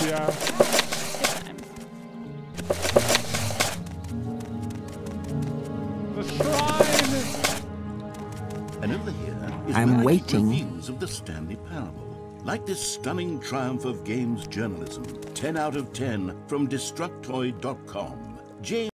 Yeah. The shrine! And over here is I'm waiting. reviews of the Stanley Parable. Like this stunning triumph of games journalism, 10 out of 10 from Destructoid.com. James